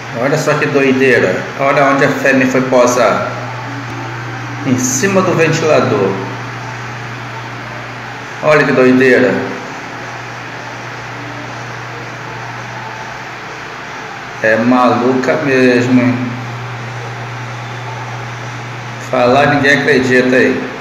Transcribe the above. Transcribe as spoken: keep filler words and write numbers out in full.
Olha só que doideira. Olha onde a fêmea foi posar. Em cima do ventilador. Olha que doideira. É maluca mesmo, hein? Falar ninguém acredita aí.